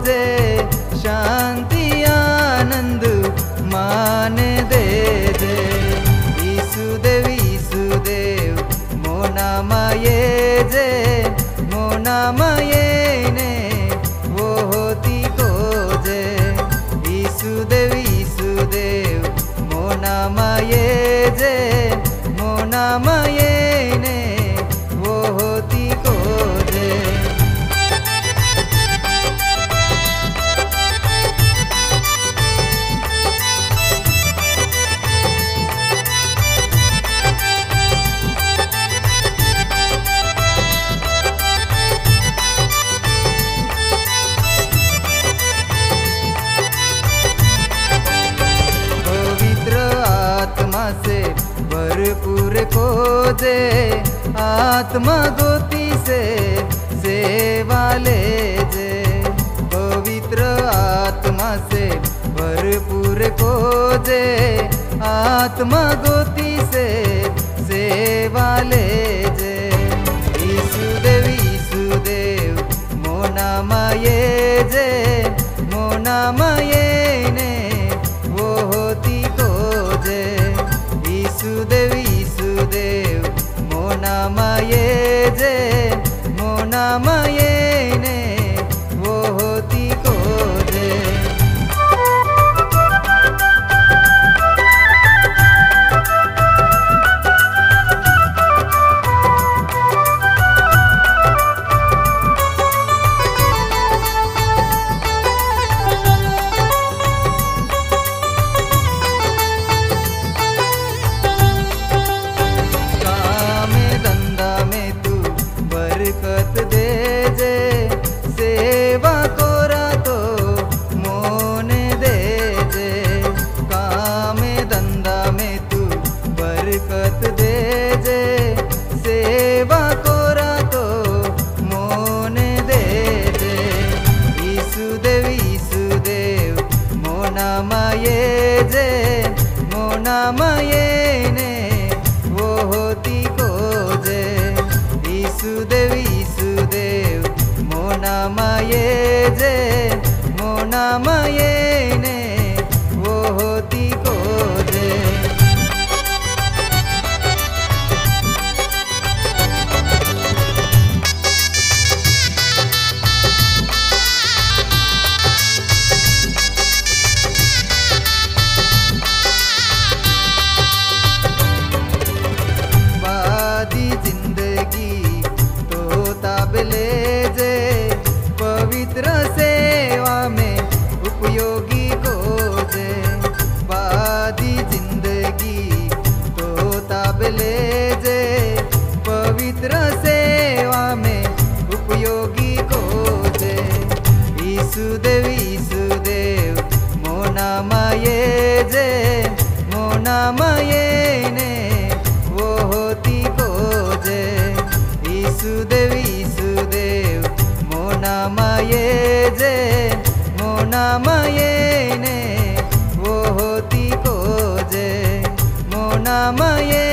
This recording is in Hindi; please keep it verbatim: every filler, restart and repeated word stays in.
जे शांति आनंद मान दे जे। ईसुदेव ईसुदेव मोना माये जे मोना माये ने वो होती को जे। ईसुदेव ईसुदेव मोना माये जे मोना माये ने वो होती को जे। से भरपूर खोजे आत्मा गोती से सेवा ले जे। पवित्र आत्मा से भरपूर खोजे आत्मा गोती से सेवा ले जे। ईसुदेव ईसुदेव मोना माये जे मोना माये ने वो होती को जे। ईसुदेव ईसुदेव मोना माये जे मोना माये ने वो होती को जे। बरकत दे जे सेवा कोरा तो मोने दे जे। काम धंधा में तू बरकत दे जे सेवा कोरा तो मोने दे जे। ईसुदेव ईसुदेव मोना माये जे मोना माये ने वो होती को जे। ईसुदेव ईसुदेव मोना माये जे मोना माये ने वो होती को जे। वादी जिंदगी तो ताबले जे पवित्र सेवा में उपयोगी को जे। वादी जिंदगी तो ताबले जे पवित्र सेवा में उपयोगी को जे। ईसुदेव ईसुदेव मोना माये जे मोना माये ने वो होती को जे। ईसुदेव ईसुदेव मोना माये जे मोना माये ने वो होती को जे मोना माये